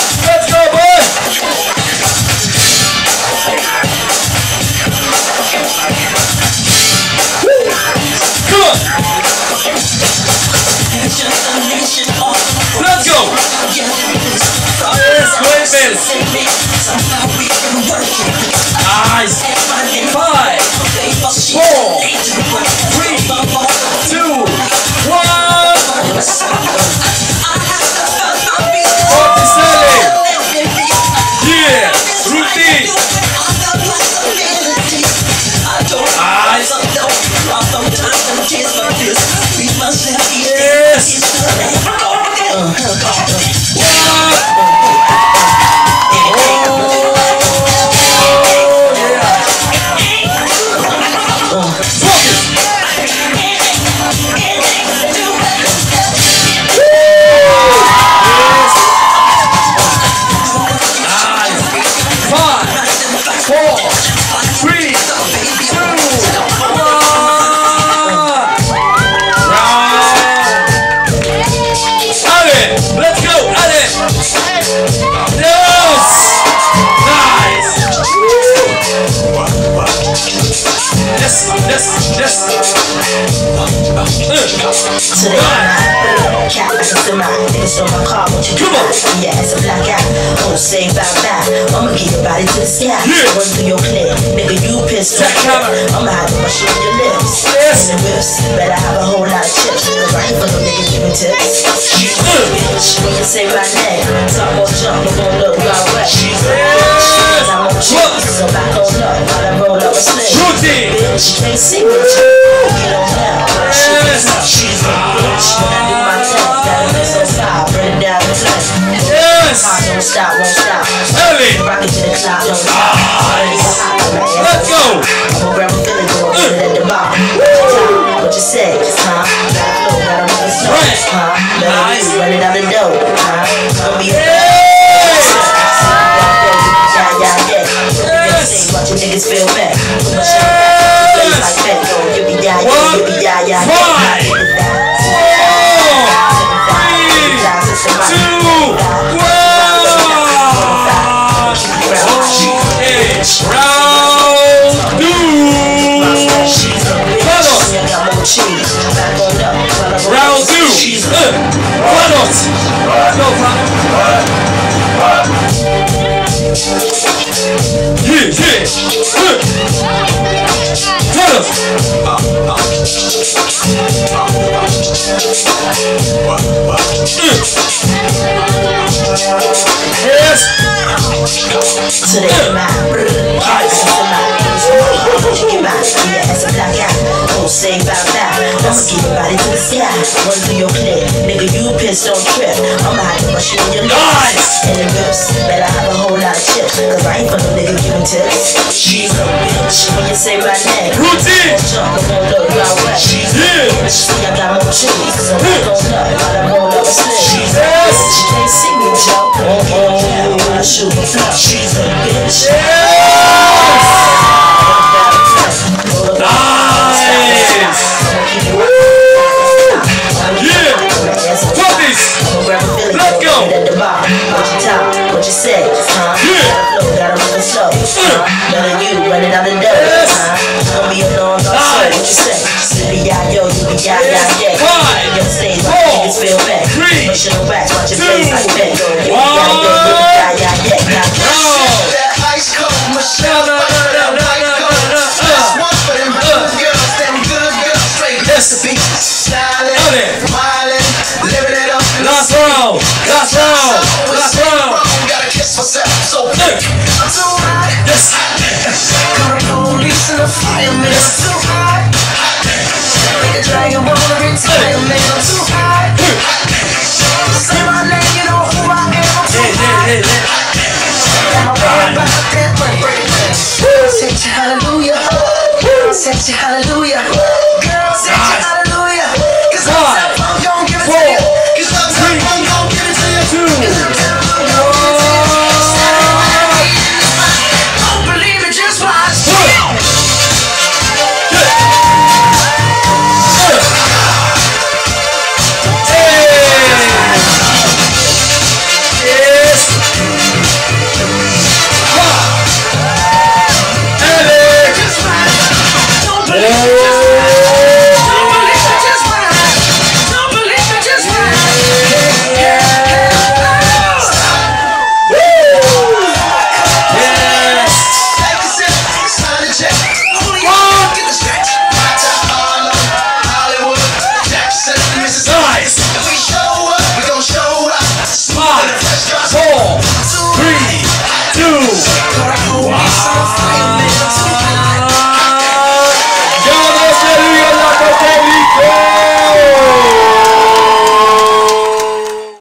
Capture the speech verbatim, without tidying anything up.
Let's go, boy. Come on. Let's go. Yes, great bass. Nice. Five, four, three, two, one. Fortisele. Yeah, routine. Nice. Yes. Today I'm cat, I can feel my niggas on my car. Won't you come on? Yeah, it's a black out. Don't say bye bye. I'ma get your body to the sky. Yeah. Run through your clip, nigga. You pissed off. I'ma hide my shit on your lips. Yes. In the whips, better have a whole lot of chips. Cause I ain't for no nigga giving tips. Bitch, when you say my name, talk more jump, I'm gon' look right wet. Yes. I'm on cheese, so back on up while I roll up a slip. Bitch, you can't see me. You don't know. Yes. She's a bitch. When I do my thing, gotta be so style. Bring it down the flesh. Yes. Don't stop, won't stop. Early. Rock it to the clock, don't stop. Let's go. I'ma grab a Philly, go and put it at the bottom. What you say, huh? Got a flow, got a mother snow, huh? Nice. Run it out the dough, huh? Gonna be Yes. yeah, yeah, yeah. Yes. Watch your niggas feel back. Put my shit back. Face like that, yo. Yippee, yeah, yeah, yippee, yeah, yeah, yeah. Five, four, three, two, one. Okay, round two. Round two. Vados. Go, yeah, yeah. Vados. Yes. Today I'm out. Nice. Yeah, it's a black out. Don't say bye bye. I'ma get your body to the sky. Run through your clip, nigga. You pissed, don't trip. I'ma hide the shit on your lips. And the whips, better have a whole lot of chips. Cause I ain't for no nigga giving tips. She's a bitch. When you say my name, routine. Jump, I'm gon' look right wet. Yeah. See, I got more cheese. So I'm gon' nut while I roll up a slip. Yes. She can't see me, Joe. When I shoot a flop, she's a bitch. What you say, huh? Yeah. Flow, gotta run it slow, huh? Better you run it out the door, huh? Don't be alone, don't say what you say. Sippy, yeah, yo, you be, yeah, yeah, yeah. Five, your stage, my niggas feel back. Three, push it back, watch your face like that. You be, one. yeah, yo, you be, yeah, yeah, yeah. That ice cold Michelle, that white cold. That's one for them good girls, them good girls, straight recipe. Styling, smiling, living it up. Last round, last round, last round. Gotta kiss myself, so I'm too hot. Yes. Call the police and the fireman. I'm too hot. Make a dragon wanna retire, man. I'm too hot. Say my name, you know who I am. I'm too hot. I'm a bad about that money. Girl, set you hallelujah. Girl, set you hallelujah. Girl, set you hallelujah.